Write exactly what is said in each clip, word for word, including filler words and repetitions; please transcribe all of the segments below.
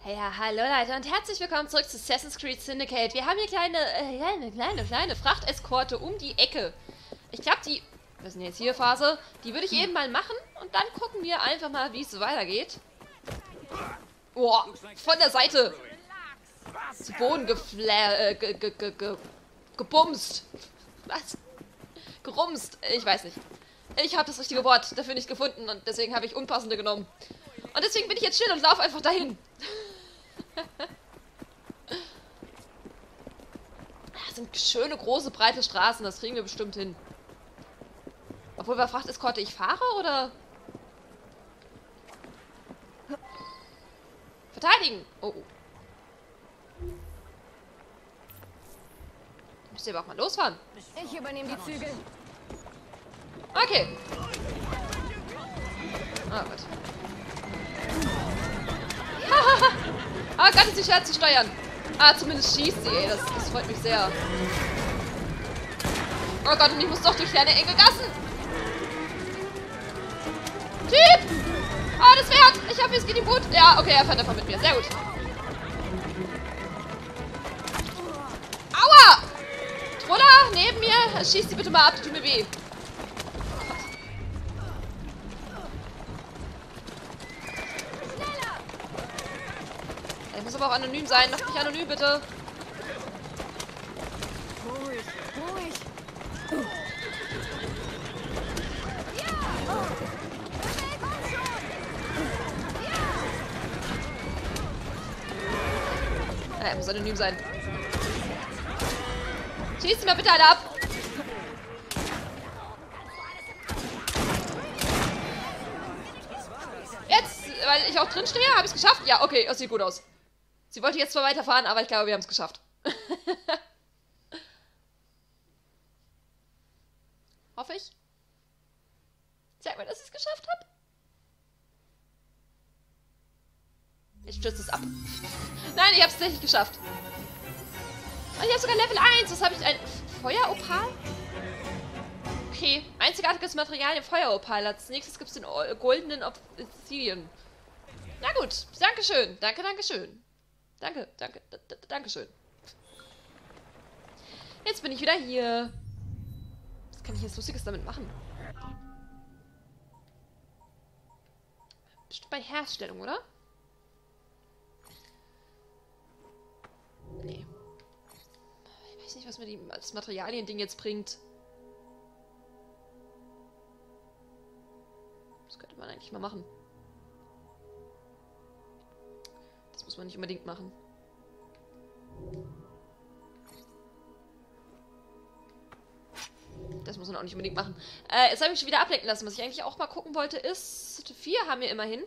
Ja, hallo Leute und herzlich willkommen zurück zu Assassin's Creed Syndicate. Wir haben hier kleine, äh, kleine, kleine, kleine Frachteskorte um die Ecke. Ich glaube, die, wir sind jetzt hier Phase, die würde ich eben mal machen und dann gucken wir einfach mal, wie es so weitergeht. Boah, von der Seite zu Boden gefla äh, ge ge ge ge gebumst. Was? Gerumst, ich weiß nicht. Ich habe das richtige Wort dafür nicht gefunden und deswegen habe ich unpassende genommen. Und deswegen bin ich jetzt still und laufe einfach dahin. Das sind schöne, große, breite Straßen. Das kriegen wir bestimmt hin. Obwohl, wer fragt, Eskorte ich fahre, oder? Verteidigen! Oh, oh. Müsst ihr aber auch mal losfahren. Ich übernehme die Zügel. Okay. Oh Gott. Ah Gott, ist sie schwer zu steuern. Ah, zumindest schießt sie, ey. Das, das freut mich sehr. Oh Gott, und ich muss doch durch kleine enge Gassen. Typ! Ah, das Pferd! Ich hoffe, es geht ihm gut. Ja, okay, er fährt einfach mit mir. Sehr gut. Aua! Troller, neben mir. Schieß sie bitte mal ab, die tut mir weh. Ich muss aber auch anonym sein. Mach mich anonym, bitte. Ruhig, ruhig. Ja, er muss anonym sein. Schießt sie mal bitte alle ab. Jetzt, weil ich auch drin stehe, habe ich es geschafft. Ja, okay, das sieht gut aus. Sie wollte jetzt zwar weiterfahren, aber ich glaube, wir haben es geschafft. Hoffe ich. Sag mal, dass ich es geschafft habe. Jetzt stürzt es ab. Nein, ich habe es tatsächlich geschafft. Und ich habe sogar Level eins. Was habe ich? Ein Feueropal? Okay. Einzigartiges Material im Feueropal. Als nächstes gibt es den goldenen Obsidian. Na gut. Dankeschön. Danke, Dankeschön. Danke, danke, dankeschön. Jetzt bin ich wieder hier. Was kann ich jetzt Lustiges damit machen? Bestimmt bei Herstellung, oder? Nee. Ich weiß nicht, was mir die, das Materialien-Ding jetzt bringt. Das könnte man eigentlich mal machen. Das muss man nicht unbedingt machen. Das muss man auch nicht unbedingt machen. Äh, jetzt habe ich mich schon wieder ablenken lassen. Was ich eigentlich auch mal gucken wollte, ist... Vier haben wir immerhin.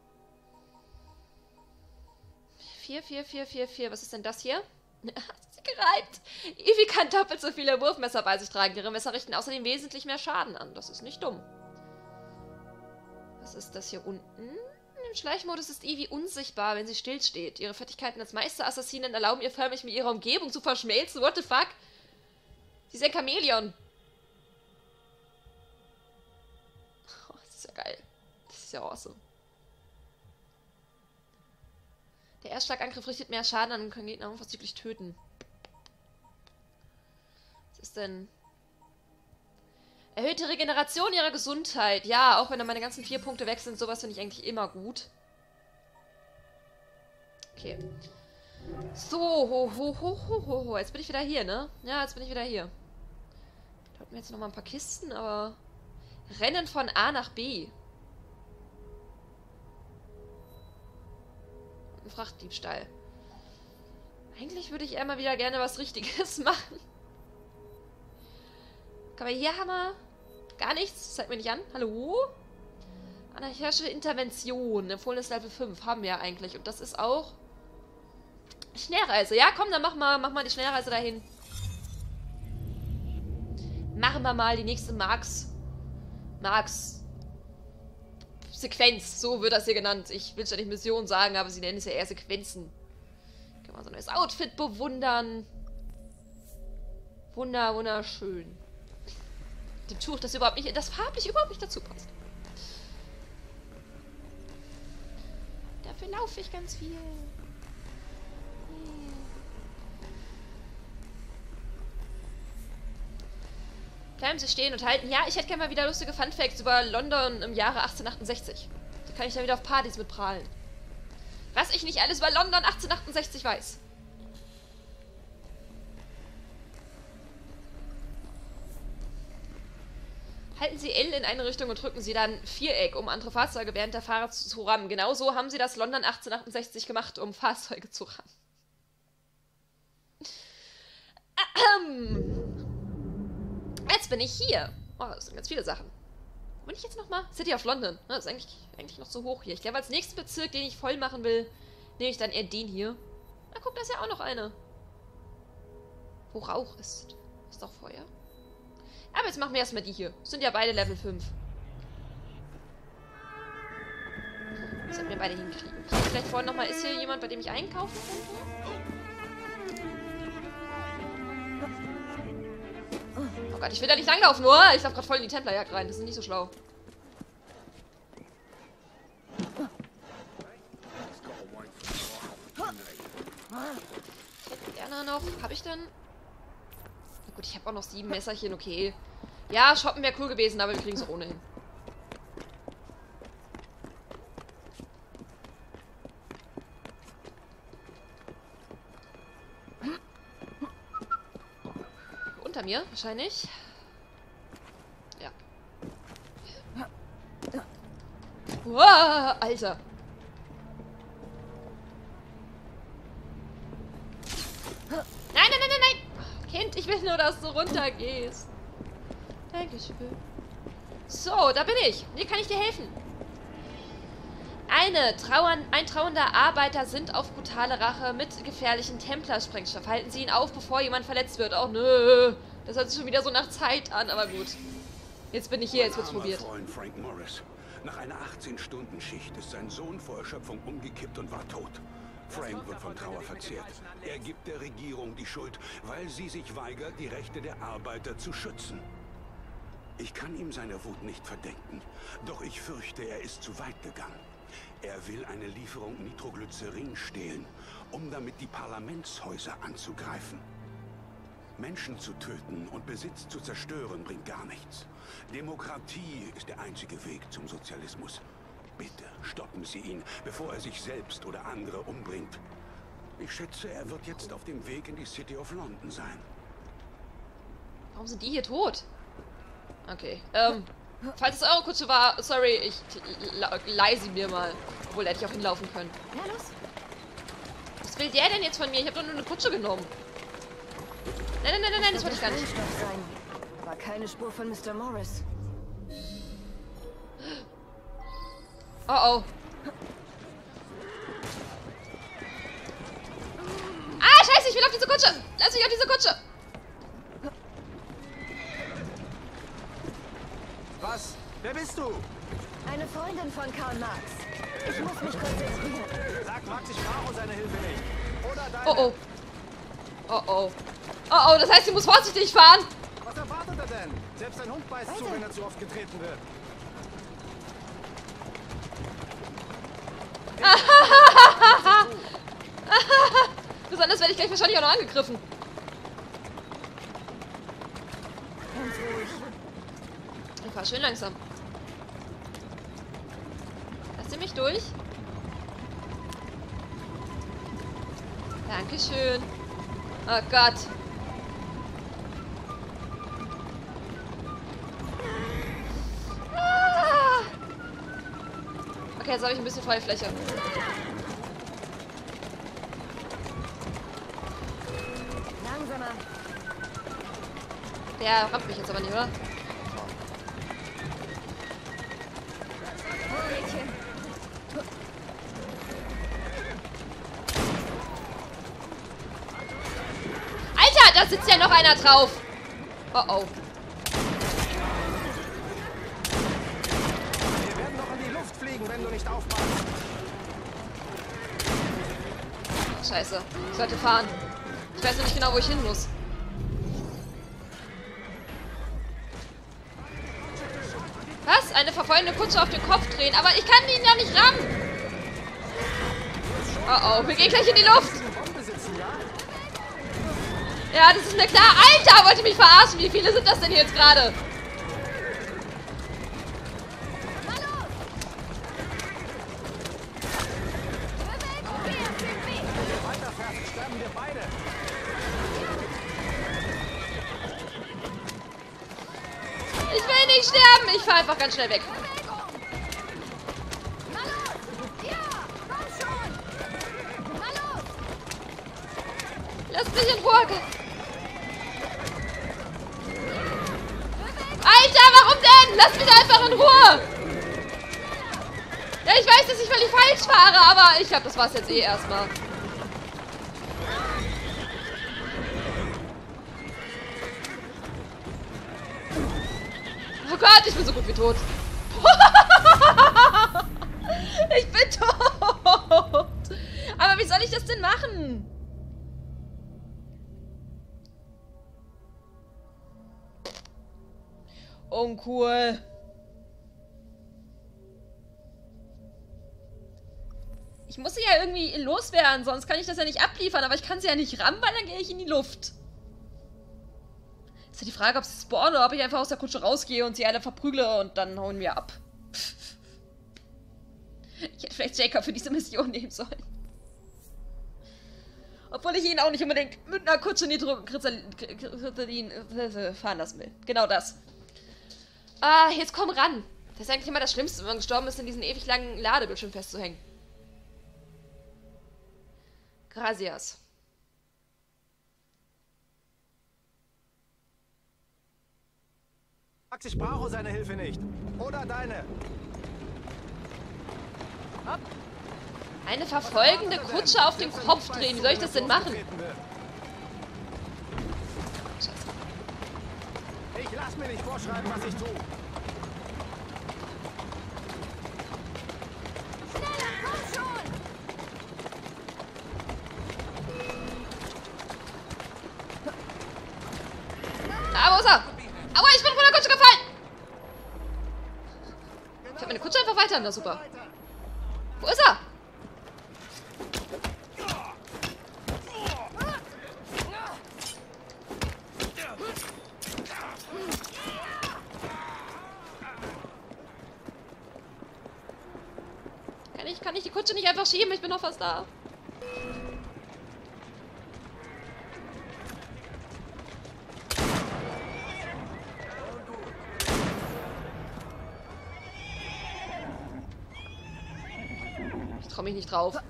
Vier, vier, vier, vier, vier. Was ist denn das hier? Hast sie gereibt. Ivy kann doppelt so viele Wurfmesser bei sich tragen. Ihre Messer richten außerdem wesentlich mehr Schaden an. Das ist nicht dumm. Was ist das hier unten? Im Schleichmodus ist Ivy unsichtbar, wenn sie stillsteht. Ihre Fertigkeiten als Meisterassassinen erlauben ihr förmlich, mit ihrer Umgebung zu verschmelzen. What the fuck? Sie ist ein Chamäleon. Oh, das ist ja geil. Das ist ja awesome. Der Erstschlagangriff richtet mehr Schaden an und kann Gegner unverzüglich töten. Was ist denn... Erhöhte Regeneration ihrer Gesundheit. Ja, auch wenn dann meine ganzen vier Punkte weg sind, sowas finde ich eigentlich immer gut. Okay. So, ho, ho, ho, ho, ho, ho. Jetzt bin ich wieder hier, ne? Ja, jetzt bin ich wieder hier. Da hatten wir jetzt noch mal ein paar Kisten, aber... Rennen von A nach B. Ein Frachtdiebstahl. Eigentlich würde ich eher mal wieder gerne was Richtiges machen. Aber hier haben wir gar nichts. Das zeigt mir nicht an. Hallo? Anarchische Intervention. Empfohlenes Level fünf haben wir eigentlich. Und das ist auch Schnellreise. Ja, komm, dann mach mal, mach mal die Schnellreise dahin. Machen wir mal die nächste Marks. Marks Sequenz. So wird das hier genannt. Ich will schon nicht Mission sagen, aber sie nennen es ja eher Sequenzen. Kann man so ein neues Outfit bewundern. Wunder, wunderschön. Dem Tuch, das überhaupt nicht, das farblich überhaupt nicht dazu passt. Der Dafür laufe ich ganz viel. Bleiben Sie stehen und halten. Ja, ich hätte gerne mal wieder lustige Funfacts über London im Jahre achtzehnhundertachtundsechzig. Da kann ich dann wieder auf Partys mit prahlen. Was ich nicht alles über London achtzehnhundertachtundsechzig weiß. Halten Sie L in eine Richtung und drücken Sie dann Viereck, um andere Fahrzeuge während der Fahrt zu, zu rammen. Genauso haben sie das London achtzehnhundertachtundsechzig gemacht, um Fahrzeuge zu rammen. Jetzt bin ich hier. Oh, das sind ganz viele Sachen. Wo bin ich jetzt nochmal? City of London. Das ist eigentlich, eigentlich noch so hoch hier. Ich glaube, als nächsten Bezirk, den ich voll machen will, nehme ich dann eher den hier. Na, guck, da ist ja auch noch eine. Wo Rauch ist. Ist doch Feuer. Aber jetzt machen wir erstmal die hier. Sind ja beide Level fünf. Das sollten wir beide hinkriegen. Okay, vielleicht vorhin nochmal, ist hier jemand, bei dem ich einkaufen könnte? Oh Gott, ich will da nicht langlaufen, nur. Ich laufe gerade voll in die Templerjagd rein. Das ist nicht so schlau. Ich hätte gerne noch... Habe ich denn... Na gut, ich habe auch noch sieben Messerchen, okay. Ja, shoppen wäre cool gewesen, aber wir kriegen es ohnehin. Unter mir, wahrscheinlich. Ja. Wow, Alter. Nein, nein, nein, nein, nein! Kind, ich will nur, dass du runtergehst. Dankeschön. So, da bin ich. Hier kann ich dir helfen. Eine trauern, ein trauernder Arbeiter sind auf brutale Rache mit gefährlichen Templersprengstoff. Halten Sie ihn auf, bevor jemand verletzt wird. Oh, nö. Das hört sich schon wieder so nach Zeit an, aber gut. Jetzt bin ich hier, jetzt wird's probiert. Freund Frank Morris. Nach einer achtzehn-Stunden-Schicht ist sein Sohn vor Erschöpfung umgekippt und war tot. Frank wird von Trauer verzehrt. Er gibt der Regierung die Schuld, weil sie sich weigert, die Rechte der Arbeiter zu schützen. Ich kann ihm seine Wut nicht verdenken, doch ich fürchte, er ist zu weit gegangen. Er will eine Lieferung Nitroglycerin stehlen, um damit die Parlamentshäuser anzugreifen. Menschen zu töten und Besitz zu zerstören bringt gar nichts. Demokratie ist der einzige Weg zum Sozialismus. Bitte stoppen Sie ihn, bevor er sich selbst oder andere umbringt. Ich schätze, er wird jetzt auf dem Weg in die City of London sein. Warum sind die hier tot? Okay, ähm, falls es eure Kutsche war, sorry, ich leih sie mir mal. Obwohl, hätte ich auch hinlaufen können. Ja, los. Was will der denn jetzt von mir? Ich habe doch nur eine Kutsche genommen. Nein, nein, nein, nein, nein, das wollte ich gar nicht. Sein. Aber keine Spur von Mister Morris. Oh, oh. Ah, scheiße, ich will auf diese Kutsche. Lass mich auf diese Kutsche. Was? Wer bist du? Eine Freundin von Karl Marx. Ich muss mich konzentrieren. Sag Max, ich brauche seine Hilfe nicht. Oder deine. Oh, oh. Oh, oh. Oh, oh, das heißt, sie muss vorsichtig fahren. Was erwartet er denn? Selbst ein Hund beißt zu, wenn er zu oft getreten wird. Besonders werde ich gleich wahrscheinlich auch noch angegriffen. Ganz ruhig. Ich fahr schön langsam. Lasst ihr mich durch? Dankeschön. Oh Gott. Ah. Okay, jetzt habe ich ein bisschen freie Fläche. Langsamer. Der rammt mich jetzt aber nicht, oder? Oh, Mädchen. Alter, da sitzt ja noch einer drauf. Oh, oh. Wir werden noch in die Luft fliegen, wenn du nicht aufpasst. Scheiße. Ich sollte fahren. Ich weiß noch nicht genau, wo ich hin muss. Was? Eine verfolgende Kutsche auf den Kopf drehen. Aber ich kann ihn ja nicht rammen. Oh oh, wir gehen gleich in die Luft. Ja, das ist mir klar. Alter, wollt ihr mich verarschen? Wie viele sind das denn jetzt gerade? Ich will nicht sterben. Ich fahre einfach ganz schnell weg. Lass mich in Ruhe. Alter, warum denn? Lass mich einfach in Ruhe. Ja, ich weiß, dass ich völlig falsch fahre, aber ich glaube, das war's jetzt eh erstmal. Oh Gott, ich bin so gut wie tot. Ich bin tot. Aber wie soll ich das denn machen? Uncool. Ich muss sie ja irgendwie loswerden, sonst kann ich das ja nicht abliefern. Aber ich kann sie ja nicht rammen, weil dann gehe ich in die Luft. Ist ja die Frage, ob sie spawnen oder ob ich einfach aus der Kutsche rausgehe und sie alle verprügle und dann hauen wir ab. Ich hätte vielleicht Jacob für diese Mission nehmen sollen. Obwohl ich ihn auch nicht unbedingt mit einer Kutsche Nitroglycerin fahren lassen will. Genau das. Ah, jetzt komm ran. Das ist eigentlich immer das Schlimmste, wenn man gestorben ist, in diesen ewig langen Ladebildschirm festzuhängen. Gracias. Max, ich brauche seine Hilfe nicht. Oder deine. Eine verfolgende Kutsche auf den Kopf drehen. Wie soll ich das denn machen? Ich lass mir nicht vorschreiben, was ich tue. Schneller, komm schon! Ah, wo ist er? Aua, ich bin von der Kutsche gefallen! Ich habe meine Kutsche einfach weiter. Na super. Wo ist er? Kann ich, kann ich die Kutsche nicht einfach schieben? Ich bin noch fast da. Ich trau mich nicht drauf.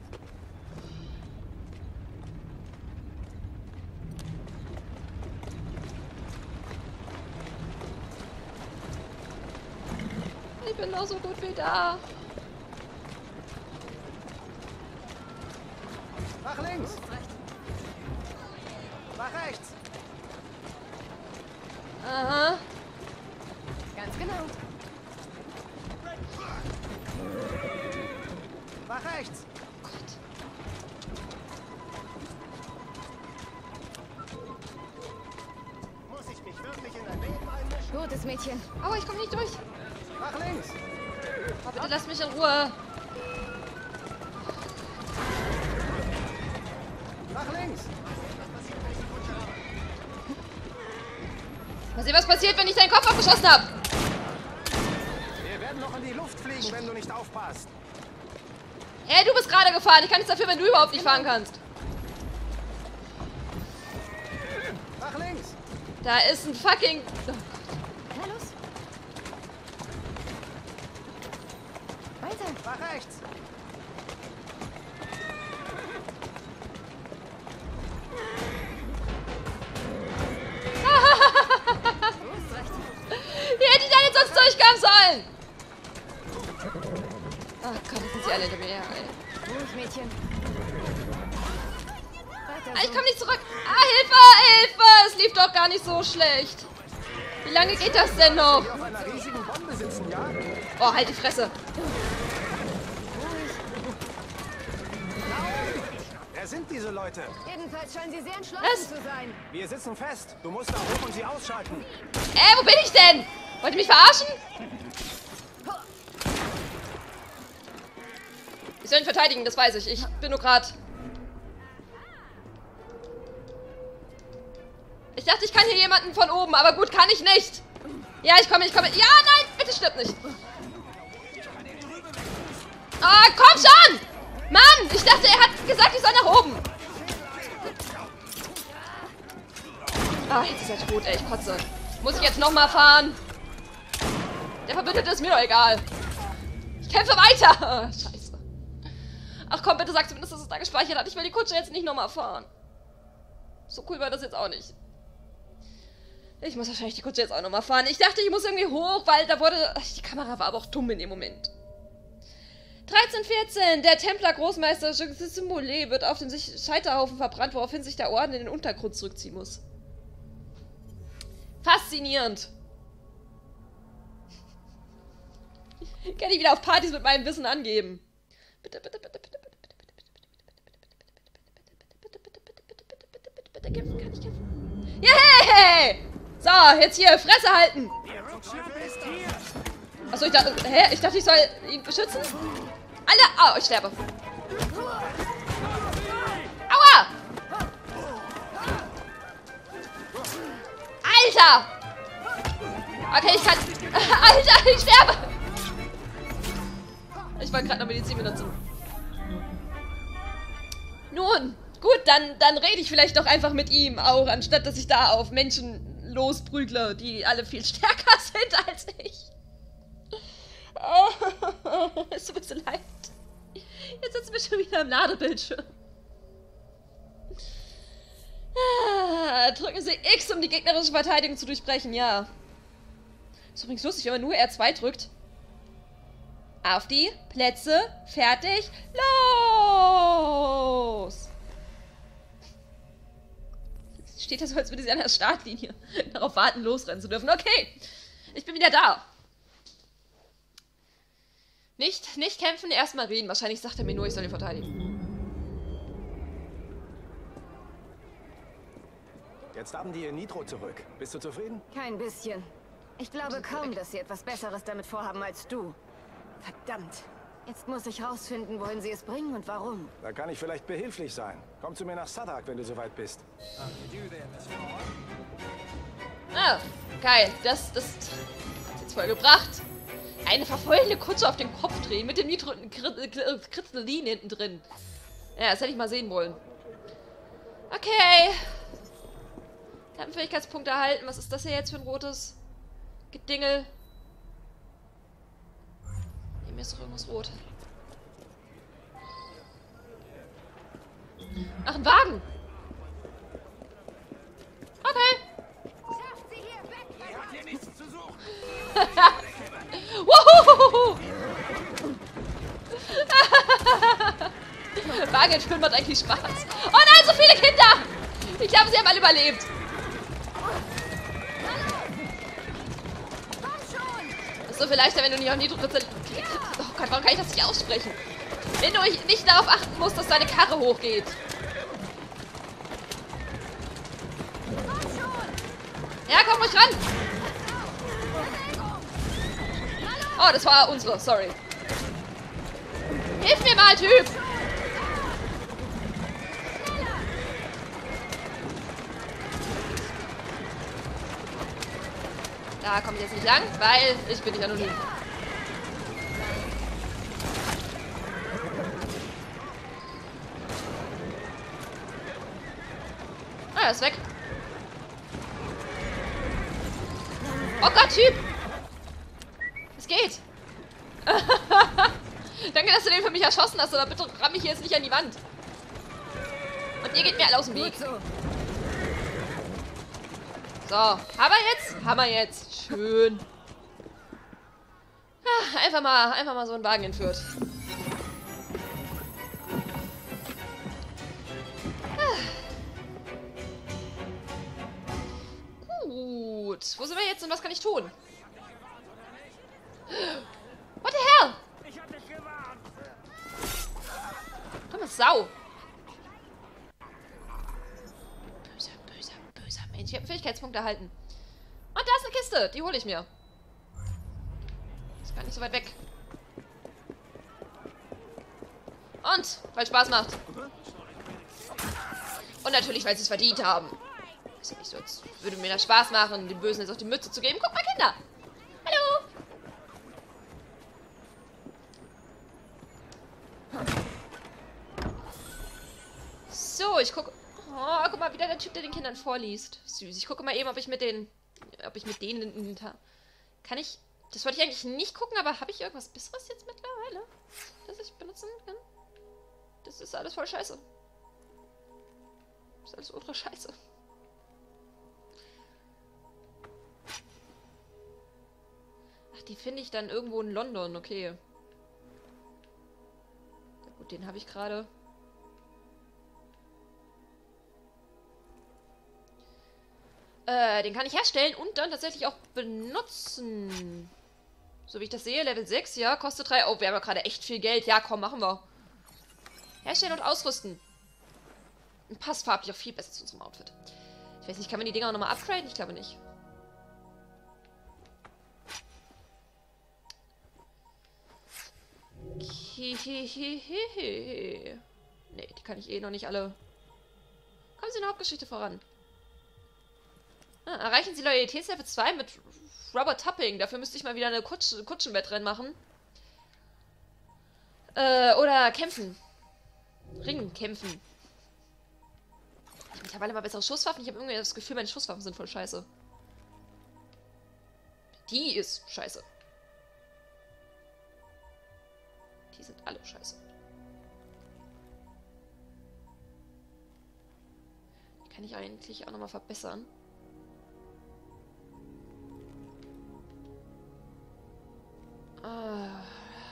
Ich bin noch so gut wie da. Nach links. Nach rechts. Aha. Ganz genau. Nach rechts. Gott. Muss ich mich wirklich in dein Leben einmischen? Gutes Mädchen. Aua, ich komme nicht durch. Nach links. Oh, bitte lass mich in Ruhe. Nach links. Mal sehen, was passiert, wenn ich deinen Kopf abgeschossen habe. Wir werden noch in die Luft fliegen, wenn du nicht aufpasst. Hey, du bist gerade gefahren. Ich kann nichts dafür, wenn du überhaupt nicht fahren kannst. Nach links. Da ist ein fucking... Oh. Na los. Weiter. Nach rechts. Wie hätte ich da jetzt sonst durchkommen sollen? Ach Gott, jetzt sind sie alle hinter mir her, ey. Ruhig, Mädchen. Weiter Ah, ich so. komme nicht zurück. Ah, Hilfe, Hilfe! Es lief doch gar nicht so schlecht. Wie lange geht das denn noch? Die auf einer riesigen Bombe sitzen, ja? Oh, halt die Fresse. Wer sind diese Leute? Jedenfalls scheinen sie sehr entschlossen Was? zu sein. Wir sitzen fest. Du musst da hoch und sie ausschalten. Äh, wo bin ich denn? Wollt ihr mich verarschen? Ich soll ihn verteidigen, das weiß ich. Ich bin nur gerade... Ich dachte, ich kann hier jemanden von oben, aber gut, kann ich nicht. Ja, ich komme, ich komme. Ja, nein, bitte stirb nicht. Ah, komm schon! Mann, ich dachte, er hat gesagt, ich soll nach oben. Ah, jetzt ist er tot, ey, ich kotze. Muss ich jetzt nochmal fahren? Der Verbündete ist mir doch egal. Ich kämpfe weiter. Ah, scheiße. Ach komm, bitte sag zumindest, dass es da gespeichert hat. Ich will die Kutsche jetzt nicht nochmal fahren. So cool war das jetzt auch nicht. Ich muss wahrscheinlich die Kutsche jetzt auch nochmal fahren. Ich dachte, ich muss irgendwie hoch, weil da wurde... Ach, die Kamera war aber auch dumm in dem Moment. dreizehn vierzehn. Der Templer Großmeister Symbole wird auf dem Scheiterhaufen verbrannt, woraufhin sich der Orden in den Untergrund zurückziehen muss. Faszinierend. Kann ich wieder auf Partys mit meinem Wissen angeben. Bitte, bitte, bitte, bitte, bitte, bitte, bitte, bitte, bitte, bitte, bitte, bitte, bitte, bitte, bitte, bitte, bitte, kämpfen, kann ich kämpfen? Yay! So, jetzt hier, Fresse halten! Achso, ich dachte, hä? Ich dachte, ich soll ihn beschützen? Alter! Oh, ich sterbe. Aua! Alter! Okay, ich kann... Alter, ich sterbe! Ich wollte gerade noch Medizin benutzen. Nun, gut, dann, dann rede ich vielleicht doch einfach mit ihm auch, anstatt dass ich da auf Menschen losprügle, die alle viel stärker sind als ich. Oh, es tut mir so leid. Jetzt sitzen wir schon wieder am Ladebildschirm. Ah, drücken Sie X, um die gegnerische Verteidigung zu durchbrechen, ja. Ist übrigens lustig, wenn man nur R zwei drückt. Auf die Plätze, fertig, los! Steht das so, als würde sie an der Startlinie darauf warten, losrennen zu dürfen. Okay, ich bin wieder da. Nicht, nicht kämpfen, erstmal reden. Wahrscheinlich sagt er mir nur, ich soll ihn verteidigen. Jetzt haben die ihr Nitro zurück. Bist du zufrieden? Kein bisschen. Ich glaube kaum, dass sie etwas Besseres damit vorhaben als du. Verdammt. Jetzt muss ich rausfinden, wohin sie es bringen und warum. Da kann ich vielleicht behilflich sein. Komm zu mir nach Sadak, wenn du soweit bist. Ah, geil. Das, das hat's jetzt voll gebracht. Eine verfeuernde Kutsche auf den Kopf drehen mit dem Nitro-Kritzlin hinten drin. Ja, das hätte ich mal sehen wollen. Okay. Kampffähigkeitspunkte erhalten. Was ist das hier jetzt für ein rotes Gedingel? Nee, mir ist doch irgendwas rot. Ach, ein Wagen. Okay. Wuhu! Wagenentführen macht eigentlich Spaß. Oh nein, so viele Kinder! Ich glaube, sie haben alle überlebt. Das ist so viel leichter, wenn du nicht auf Nitro... Oh Gott, warum kann ich das nicht aussprechen? Wenn du nicht darauf achten musst, dass deine Karre hochgeht. Ja, komm ruhig ran! Oh, das war unsere, sorry. Hilf mir mal, Typ! Da komme ich jetzt nicht lang, weil ich bin nicht anonym. Ah, er ist weg. Oh Gott, Typ! Es geht! Danke, dass du den für mich erschossen hast, aber bitte ramm mich jetzt nicht an die Wand. Und ihr geht mir alle aus dem Weg. So, haben wir jetzt? Haben wir jetzt. Schön. Ah, einfach mal, einfach mal so einen Wagen entführt. Ah. Gut. Wo sind wir jetzt und was kann ich tun? What the hell? Dumme Sau. Böser, böser, böser Mensch. Ich habe einen Fähigkeitspunkt erhalten. Und da ist eine Kiste. Die hole ich mir. Ist gar nicht so weit weg. Und, weil es Spaß macht. Und natürlich, weil sie es verdient haben. Ist ja nicht so, als würde mir das Spaß machen, den Bösen jetzt auf die Mütze zu geben. Guck mal, Kinder. Hallo. So, ich gucke... Oh, guck mal, wieder der Typ, der den Kindern vorliest. Süß. Ich gucke mal eben, ob ich mit den... Ob ich mit denen... In, kann ich... Das wollte ich eigentlich nicht gucken, aber habe ich irgendwas Besseres jetzt mittlerweile, das ich benutzen kann? Das ist alles voll scheiße. Das ist alles ultra scheiße. Ach, die finde ich dann irgendwo in London, okay. Ja, gut, den habe ich gerade. Äh, den kann ich herstellen und dann tatsächlich auch benutzen. So wie ich das sehe, Level sechs, ja, kostet drei. Oh, wir haben ja gerade echt viel Geld. Ja, komm, machen wir. Herstellen und ausrüsten. Und passt farblich auch viel besser zu unserem Outfit. Ich weiß nicht, kann man die Dinger auch nochmal upgraden? Ich glaube nicht. Hihihihihi. Nee, die kann ich eh noch nicht alle... Kommen Sie in der Hauptgeschichte voran. Ah, erreichen Sie Loyalitätslevel zwei mit Robert Tapping. Dafür müsste ich mal wieder eine Kutsch Kutschenwettrennen machen. Äh, oder kämpfen. Ringen kämpfen. Ich habe mittlerweile mal bessere Schusswaffen. Ich habe irgendwie das Gefühl, meine Schusswaffen sind voll scheiße. Die ist scheiße. Die sind alle scheiße. Die kann ich eigentlich auch nochmal verbessern. Ah.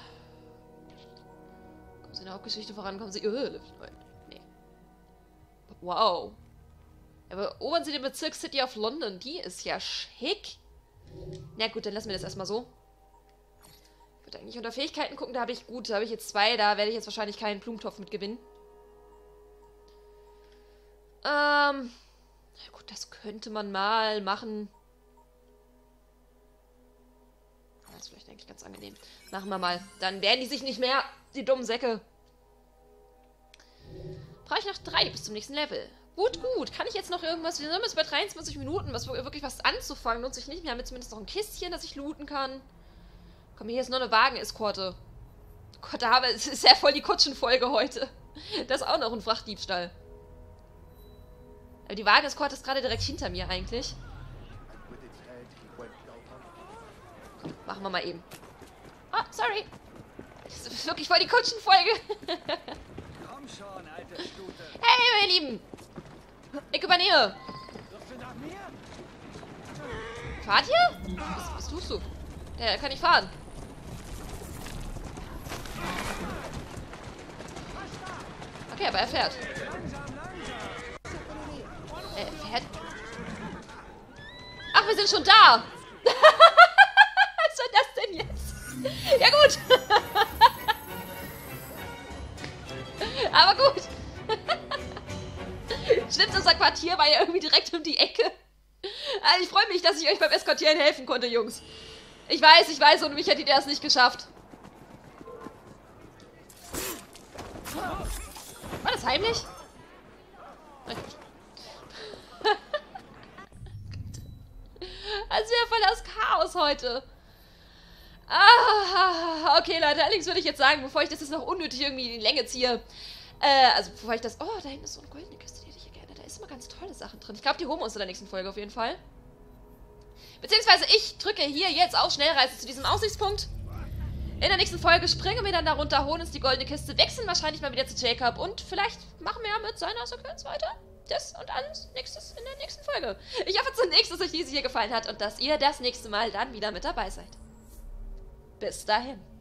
Kommen Sie in der Hauptgeschichte voran, kommen Sie... Uh, nee. Wow. Aber erobern Sie den Bezirk City of London. Die ist ja schick. Na gut, dann lassen wir das erstmal so. Ich würde eigentlich unter Fähigkeiten gucken, da habe ich gut, da habe ich jetzt zwei, da werde ich jetzt wahrscheinlich keinen Blumentopf mit gewinnen. Ähm, na gut, das könnte man mal machen. Das ist vielleicht eigentlich ganz angenehm. Machen wir mal. Dann werden die sich nicht mehr, die dummen Säcke. Brauche ich noch drei bis zum nächsten Level. Gut, gut. Kann ich jetzt noch irgendwas... Wir sind jetzt bei dreiundzwanzig Minuten, was wirklich was anzufangen. Lohnt sich nicht. Wir haben jetzt zumindest noch ein Kistchen, das ich looten kann. Komm, hier ist noch eine Wageneskorte. Gott, da habe es ist ja voll die Kutschenfolge heute. Das ist auch noch ein Frachtdiebstahl. Aber die Wageneskorte ist gerade direkt hinter mir eigentlich. Komm, machen wir mal eben. Oh, sorry. Das ist wirklich voll die Kutschenfolge. Komm schon, alte Stute. Hey, meine Lieben. Ich übernehme. Fahrt ihr? Was, was tust du? Der kann nicht fahren. Okay, aber er fährt. Er fährt. Ach, wir sind schon da. Was soll das denn jetzt? Ja gut. Aber gut. Stimmt, unser Quartier war ja irgendwie direkt um die Ecke. Also ich freue mich, dass ich euch beim Eskortieren helfen konnte, Jungs. Ich weiß, ich weiß, ohne mich hättet ihr das nicht geschafft. War das heimlich? Also ja voll das Chaos heute. Ah, okay, Leute, allerdings würde ich jetzt sagen, bevor ich das jetzt noch unnötig irgendwie in die Länge ziehe, äh, also bevor ich das... Oh, da hinten ist so eine goldene Kiste, die hätte ich hier gerne. Da ist immer ganz tolle Sachen drin. Ich glaube, die holen wir uns in der nächsten Folge auf jeden Fall. Beziehungsweise ich drücke hier jetzt auf Schnellreise zu diesem Aussichtspunkt. In der nächsten Folge springen wir dann da runter, holen uns die goldene Kiste, wechseln wahrscheinlich mal wieder zu Jacob und vielleicht machen wir ja mit seiner Sequenz weiter. Das und alles nächstes in der nächsten Folge. Ich hoffe zunächst, dass euch diese hier gefallen hat und dass ihr das nächste Mal dann wieder mit dabei seid. Bis dahin.